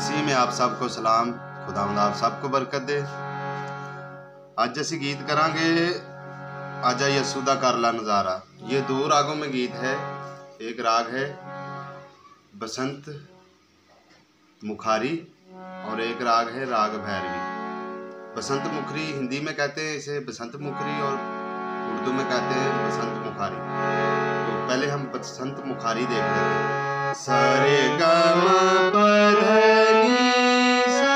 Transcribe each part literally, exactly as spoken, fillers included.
मसीह में आप सबको सलाम। खुदावंद आप सबको बरकत दे। ਅੱਜ ਅਸੀਂ गीत करांगे आजा यसू दा कर ला नज़ारा। ये दो रागों में गीत है। एक राग है बसंत मुखारी और एक राग है राग भैरवी। बसंत मुखरी हिंदी में कहते हैं इसे बसंत मुखरी और उर्दू में कहते हैं बसंत मुखारी। तो पहले हम बसंत मुखारी देख लेते हैं। सारे गा मा पा धा नी सा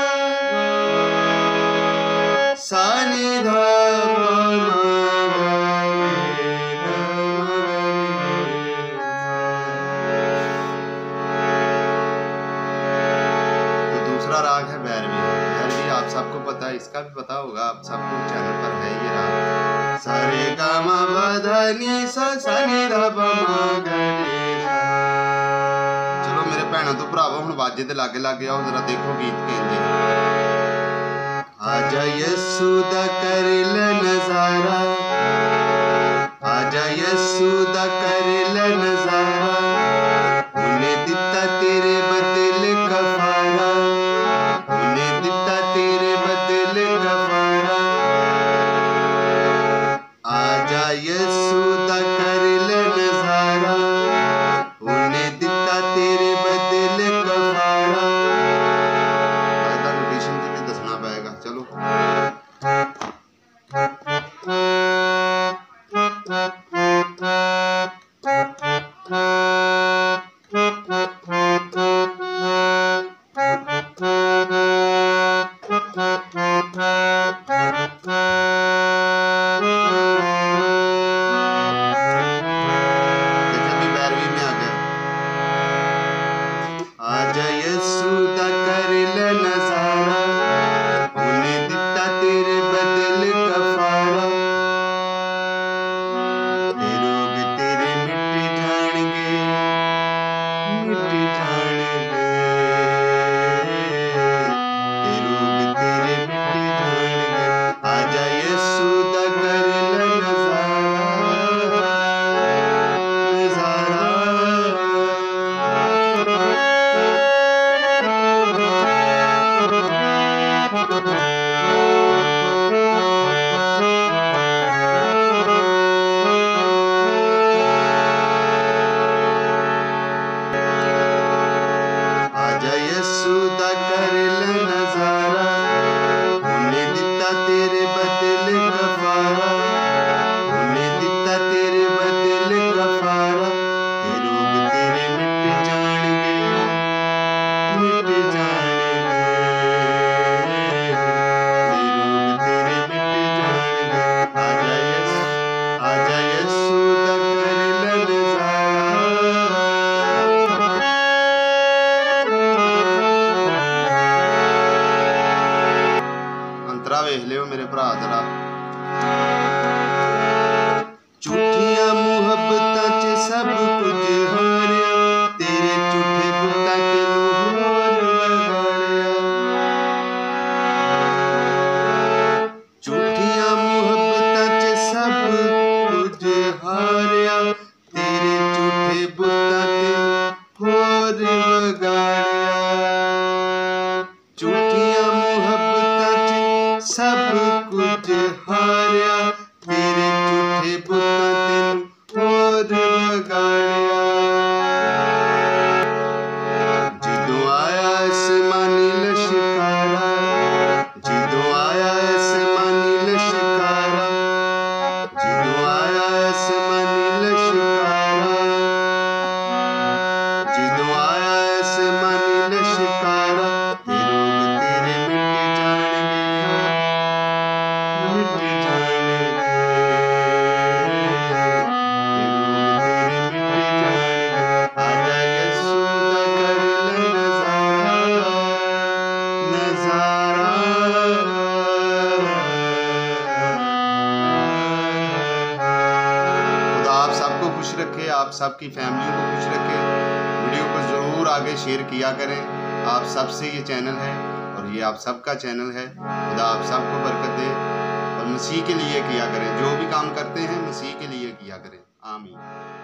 सा नी धा पा मा गा रे गा मा रे धा। तो दूसरा राग है भैरवी। भैरवी आप सबको पता है, इसका भी पता होगा, आप सबको चैनल पर है ये राग। सारे गा मा पा धा नी सा सा नी धा पा मा गा रे सा। चलो मेरे भैनों तो भरावो हुण वाजे दे लागे लागे आओ जरा देखो गीत कहंदे। आजा यसू दा कर ले नज़ारा, आजा यसू दा कर ले नज़ारा। उन्हें दिता तेरे बदले कफारा, उन्हें दिता तेरे बदले कफारा। आजा यसू दा कर ले नज़ारा, उन्हें दिता तेरे बदले कफारा। नोटेशन से भी दसना पड़ेगा। चलो आजा यसू दा कर ले नज़ारा, उन्हें दिता तेरे बदले कफारा। ते रोग तेरे मिट जाणगे, मिट जाणगे। ते रोग तेरे मिट जाणगे। आजा यसू दा कर ले नज़ारा, नज़ारा। आजा यसू दा कर ले नज़ारा, उन्हें दिता तेरे बदले कफारा, उन्हें दिता तेरे बदले कफारा। ते रोग तेरे मिट जाणगे, मिट जाणगे। ते रोग तेरे मिट जाणगे। आजा यसू, आजा यसू दा कर ले नज़ारा। अंतरा वेख लियो मेरे भरा जरा। झूठियां मुहब्बतां च सब कुछ हारिया, तेरे झूठे बुतां तेनू होर लगाड़िया। झूठियां मुहब्बतां च सब कुछ हारिया, तेरे झूठे बुतां तेनू होर लगाड़िया। झूठियां मुहब्बतां च सब कुछ हारिया, तेरे झूठे बुतां तेनू होर लगाड़िया। जिदों आया आसमानी लश्कारा, जिदों आया आसमानी लश्कारा, जिदों आया आसमानी लश्कारा, जिदों आया आसमानी लश्कारा। ते रोग तेरे मिट जाणगे, मिट जाणगे। ते रोग तेरे मिट जाणगे। आजा यसू दा कर ले नज़ारा, नज़ारा। खुदा आप सबको खुश रखे, आप सबकी फैमिली को खुश रखे। वीडियो को ज़रूर आगे शेयर किया करें। आप सबसे ये चैनल है और ये आप सबका चैनल है। खुदा आप सबको बरकत दे और मसीह के लिए किया करें। जो भी काम करते हैं मसीह के लिए किया करें। आमीन।